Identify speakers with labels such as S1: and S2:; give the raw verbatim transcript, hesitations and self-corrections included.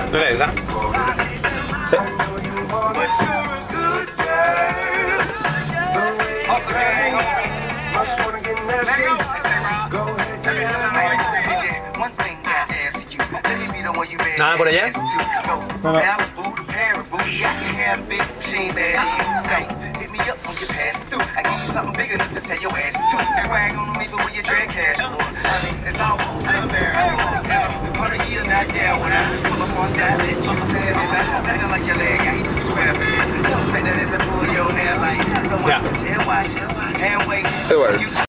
S1: ¿No era esa?
S2: Sí.
S1: ¿Nada por allá?
S2: No, no.
S1: Yeah.
S2: It works.